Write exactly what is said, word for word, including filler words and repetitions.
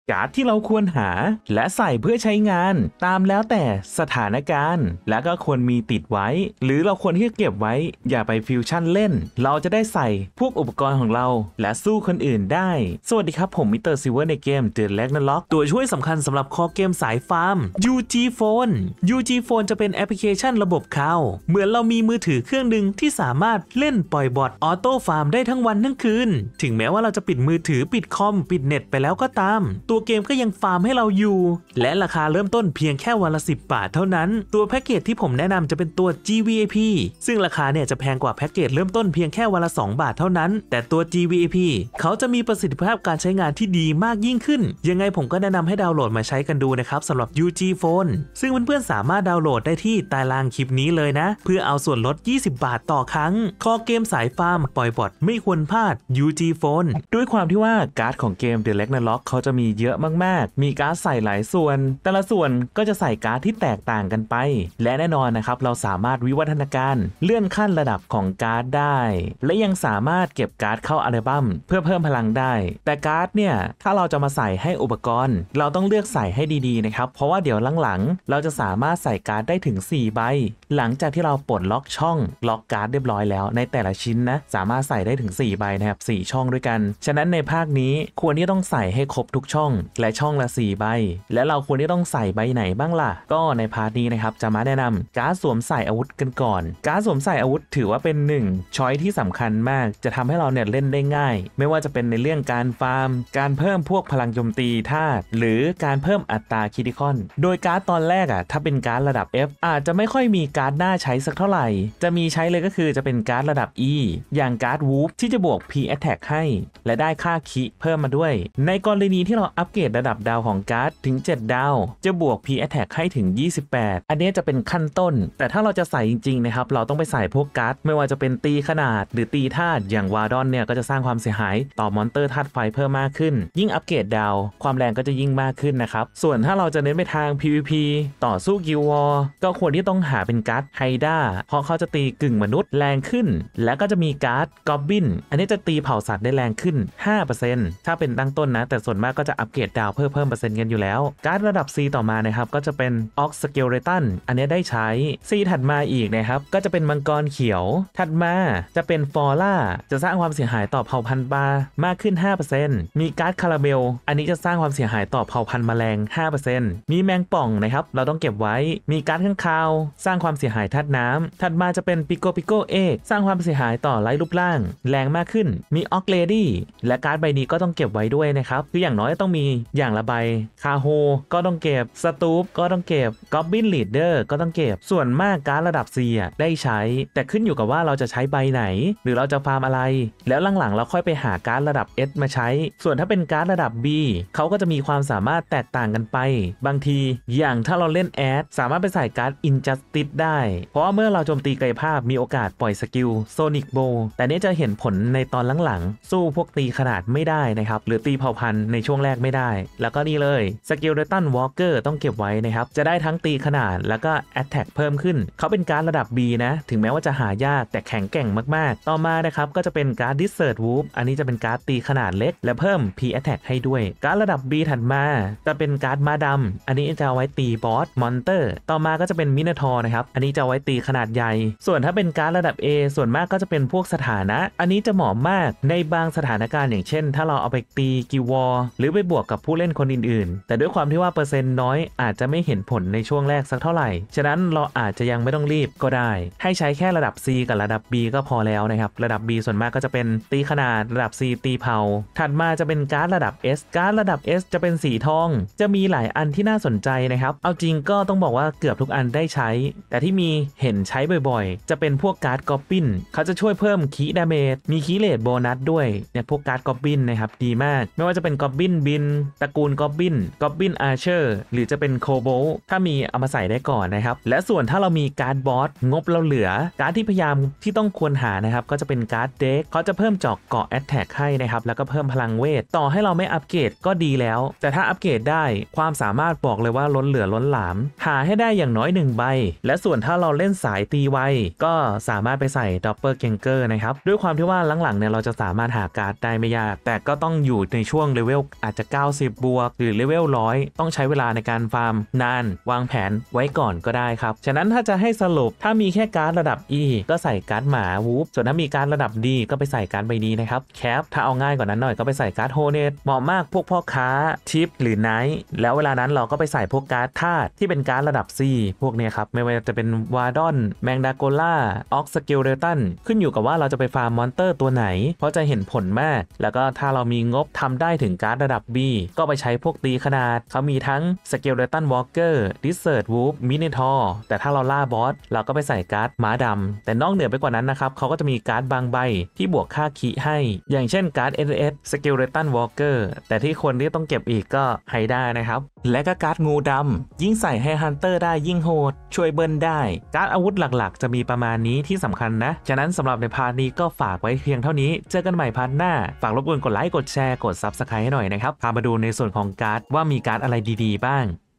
การ์ดที่เราควรหาและใส่เพื่อใช้งานตามแล้วแต่สถานการณ์และก็ควรมีติดไว้หรือเราควรที่จะเก็บไว้อย่าไปฟิวชั่นเล่นเราจะได้ใส่พวกอุปกรณ์ของเราและสู้คนอื่นได้สวัสดีครับผมมิสเตอร์ซิลเวอร์ในเกม The Ragnarok ตัวช่วยสำคัญสำหรับคอเกมสายฟาร์ม ยู จี Phone ยู จี Phone จะเป็นแอปพลิเคชันระบบข่าวเหมือนเรามีมือถือเครื่องหนึ่งที่สามารถเล่นปล่อยบอทออโต้ฟาร์มได้ทั้งวันทั้งคืนถึงแม้ว่าเราจะปิดมือถือปิดคอมปิดเน็ตไปแล้วก็ตามตัวเกมก็ยังฟาร์มให้เราอยู่และราคาเริ่มต้นเพียงแค่วันละสิบบาทเท่านั้นตัวแพ็กเกจที่ผมแนะนำจะเป็นตัว จี วี ไอ พี ซึ่งราคาเนี่ยจะแพงกว่าแพ็กเกจเริ่มต้นเพียงแค่วันละสองบาทเท่านั้นแต่ตัว จี วี ไอ พี เขาจะมีประสิทธิภาพการใช้งานที่ดีมากยิ่งขึ้นยังไงผมก็แนะนำให้ดาวน์โหลดมาใช้กันดูนะครับสำหรับ ยู จี Phone ซึ่งเพื่อนๆสามารถดาวน์โหลดได้ที่ใต้ล่างคลิปนี้เลยนะเพื่อเอาส่วนลดยี่สิบบาทต่อครั้งคอเกมสายฟาร์มปล่อยบอทไม่ควรพลาด ยู จี Phone ด้วยความที่ว่าการ์ดของเกม The Ragnarok เขาจะมีเยอะมากๆมีการ์ดใส่หลายส่วนแต่ละส่วนก็จะใส่การ์ดที่แตกต่างกันไปและแน่นอนนะครับเราสามารถวิวัฒนาการเลื่อนขั้นระดับของการ์ดได้และยังสามารถเก็บการ์ดเข้าอัลบั้มเพื่อเพิ่มพลังได้แต่การ์ดเนี่ยถ้าเราจะมาใส่ให้อุปกรณ์เราต้องเลือกใส่ให้ดีๆนะครับเพราะว่าเดี๋ยวหลังๆเราจะสามารถใส่การ์ดได้ถึงสี่ใบหลังจากที่เราปลดล็อกช่องล็อกการ์ดเรียบร้อยแล้วในแต่ละชิ้นนะสามารถใส่ได้ถึงสี่ใบนะครับสี่ช่องด้วยกันฉะนั้นในภาคนี้ควรที่ต้องใส่ให้ครบทุกช่องและช่องละสี่ใบและเราควรที่ต้องใส่ใบไหนบ้างล่ะก็ในพาร์ทนี้นะครับจะมาแนะนำการ์ดสวมใส่อาวุธกันก่อนการ์ดสวมใส่อาวุธถือว่าเป็นหนึ่งช้อยที่สำคัญมากจะทำให้เราเนี่ยเล่นได้ง่ายไม่ว่าจะเป็นในเรื่องการฟาร์มการเพิ่มพวกพลังโจมตีธาตุหรือการเพิ่มอัตราคริติคอลโดยการ์ดตอนแรกอ่ะถ้าเป็นการ์ดระดับ F อาจจะไม่ค่อยมีการ์ดน่าใช้สักเท่าไหร่จะมีใช้เลยก็คือจะเป็นการ์ดระดับ E อย่างการ์ด Whoop ที่จะบวก P Attack ให้และได้ค่าคิเพิ่มมาด้วยในกรณีที่เราอัปเกรดระดับดาวของการ์ดถึงเจ็ดดาวจะบวก P Attack ให้ถึงยี่สิบแปดอันนี้จะเป็นขั้นต้นแต่ถ้าเราจะใส่จริงๆนะครับเราต้องไปใส่พวกการ์ดไม่ว่าจะเป็นตีขนาดหรือตีธาตุอย่างวาดอนเนี่ยก็จะสร้างความเสียหายต่อมอนเตอร์ธาตุไฟเพิ่มมากขึ้นยิ่งอัปเกรดดาวความแรงก็จะยิ่งมากขึ้นนะครับส่วนถ้าเราจะเน้นไปทาง พี วี พี ต่อสู้กิลด์วอร์ก็ควรที่ต้องหาเป็นการ์ดไฮด้าเพราะเขาจะตีกึ่งมนุษย์แรงขึ้นและก็จะมีการ์ดกอบบินอันนี้จะตีเผ่าสัตว์ได้แรงขึ้น ห้าเปอร์เซ็นต์ ถ้าเป็นตั้งต้นนะแต่ส่วนมากก็จะอัปเกรดดาวเพิ่มเพิ่มเปอร์เซ็นต์กันอยู่แล้วการ์ดระดับ C ต่อมานะครับก็จะเป็นออกสเกเลตันอันนี้ได้ใช้ C ถัดมาอีกนะครับก็จะเป็นมังกรเขียวถัดมาจะเป็นฟอร่าจะสร้างความเสียหายต่อเผ่าพันธุ์ปลามากขึ้น ห้าเปอร์เซ็นต์ มีการ์ดคาราเมลอันนี้จะสร้างความเสียหายต่อเผ่าพันธุ์แมลง ห้าเปอร์เซ็นต์ มีแมงป่องนะครับเราต้องเก็บไว้มีการ์ดข้างคาวสร้างความเสียหายธาตุน้ำถัดมาจะเป็นปิโกปิโกเอกสร้างความเสียหายต่อไร้รูปร่างแรงมากขึ้นมีออกเลดี้และการ์ดใบนี้ก็ต้องเก็บไว้ด้วยนะครับคืออย่างน้อยต้องมีอย่างละใบคาโฮก็ต้องเก็บสตูปก็ต้องเก็บก็อบบินลีดเดอร์ก็ต้องเก็บส่วนมากการ์ดระดับ C อ่ะได้ใช้แต่ขึ้นอยู่กับว่าเราจะใช้ใบไหนหรือเราจะฟาร์มอะไรแล้วหลังๆเราค่อยไปหาการ์ดระดับ S มาใช้ส่วนถ้าเป็นการ์ดระดับ B เขาก็จะมีความสามารถแตกต่างกันไปบางทีอย่างถ้าเราเล่นแอดสามารถไปใส่การ์ด Injustice ได้เพราะว่าเมื่อเราโจมตีกายภาพมีโอกาสปล่อยสกิล Sonic Bow แต่นี้จะเห็นผลในตอนหลังๆสู้พวกตีขนาดไม่ได้นะครับหรือตีเผ่าพันธุ์ในช่วงแรกไม่ได้แล้วก็นี่เลยสกิลเดตันวอล์กเกอร์ต้องเก็บไว้นะครับจะได้ทั้งตีขนาดแล้วก็ Attack เพิ่มขึ้นเขาเป็นการ์ดระดับ B นะถึงแม้ว่าจะหายากแต่แข็งแกร่งมากๆต่อมานะครับก็จะเป็นการ์ด Desert Wolf อันนี้จะเป็นการ์ดตีขนาดเล็กและเพิ่ม P Attack ให้ด้วยการ์ดระดับ B ถัดมาจะเป็นการ์ดม้าดำอันนี้จะเอาไว้ตีบอสมอนเตอร์ต่อมาก็จะเป็นมินาทอร์นะครับอันนี้จะเอาไว้ตีขนาดใหญ่ส่วนถ้าเป็นการ์ดระดับ A ส่วนมากก็จะเป็นพวกสถานะอันนี้จะเหมาะมากในบางสถานการณ์อย่างเช่นถ้าเราเอาไปตีกิลวอร์หรือไปบวกกับผู้เล่นคนอื่นๆแต่ด้วยความที่ว่าเปอร์เซ็นต์น้อยอาจจะไม่เห็นผลในช่วงแรกสักเท่าไหร่ฉะนั้นเราอาจจะยังไม่ต้องรีบก็ได้ให้ใช้แค่ระดับ C กับระดับ B ก็พอแล้วนะครับระดับ B ส่วนมากก็จะเป็นตีขนาดระดับ C ตีเผาถัดมาจะเป็นการ์ดระดับ S การ์ดระดับ S จะเป็นสีทองจะมีหลายอันที่น่าสนใจนะครับเอาจริงก็ต้องบอกว่าเกือบทุกอันได้ใช้แต่ที่มีเห็นใช้บ่อยๆจะเป็นพวกการ์ดกอบบินเขาจะช่วยเพิ่มคีดาเมจมีคีเลทโบนัสด้วยเนี่ยพวกการ์ดกอบบินนะครับดีมากไม่ว่าจะเป็นกอบบินบินตระกูลกอบบินกอบบินอาร์เชอร์หรือจะเป็นโคโบถ้ามีเอามาใส่ได้ก่อนนะครับและส่วนถ้าเรามีการ์ดบอสงบเราเหลือการ์ดที่พยายามที่ต้องควรหานะครับก็จะเป็นการ์ดเด็กเขาจะเพิ่มจอกเกาะแอตแทกให้นะครับแล้วก็เพิ่มพลังเวทต่อให้เราไม่อัปเกรดก็ดีแล้วแต่ถ้าอัปเกรดได้ความสามารถบอกเลยว่าล้นเหลือล้นหลามหาให้ได้อย่างน้อยหนึ่งใบและส่วนถ้าเราเล่นสายตีไวก็สามารถไปใส่ดับเบิลเกงเกอร์นะครับด้วยความที่ว่าหลังๆเนี่ยเราจะสามารถหาการ์ดได้ไม่ยากแต่ก็ต้องอยู่ในช่วงเลเวลอาจจะเก้าก้าสิบบวกหรือเลเวลร้อยต้องใช้เวลาในการฟาร์มนานวางแผนไว้ก่อนก็ได้ครับฉะนั้นถ้าจะให้สรุปถ้ามีแค่การ์ดระดับ E ก็ใส่การ์ดหมาวูฟส่วนถ้ามีการ์ดระดับ D ก็ไปใส่การ์ดใบนี้นะครับแคปถ้าเอาง่ายกว่านั้นหน่อยก็ไปใส่การ์ดโฮเนตเหมาะมากพวกพ่อค้าชิปหรือไนท์แล้วเวลานั้นเราก็ไปใส่พวกการ์ดธาตุที่เป็นการ์ดระดับ C พวกเนี้ยครับไม่ว่าจะเป็นวาดอนแมงดาโกล่าออกสเกลเลตันขึ้นอยู่กับว่าเราจะไปฟาร์มมอนเตอร์ตัวไหนเพราะจะเห็นผลมากแล้วก็ถ้าเรามีงบทำได้ถึงการ์ดระดับ B ก็ไปใช้พวกตีขนาดเขามีทั้งสเกลเลตันวอล์กเกอร์ดิสเซิร์ดวูฟมินิทอร์แต่ถ้าเราล่าบอสเราก็ไปใส่การ์ดม้าดำแต่นอกเหนือไปกว่านั้นนะครับเขาก็จะมีการ์ดบางใบที่บวกค่าคีให้อย่างเช่นการ์ด เอส เอส Skeleton Walker แต่ที่คนที่ต้องเก็บอีกก็ไฮด้านะครับและก็การ์ดงูดำยิ่งใส่ให้ฮันเตอร์ได้ยิ่งโหดช่วยเบิ้ลได้การ์ดอาวุธหลักๆจะมีประมาณนี้ที่สำคัญนะฉะนั้นสำหรับในพาร์ทนี้ก็ฝากไว้เพียงเท่านี้เจอกันใหม่พาร์ทหน้าฝากรบกวนกดไลค์กดแชร์กด Subscribe ให้หน่อยนะครับพามาดูในส่วนของการ์ดว่ามีการ์ดอะไรดีๆบ้าง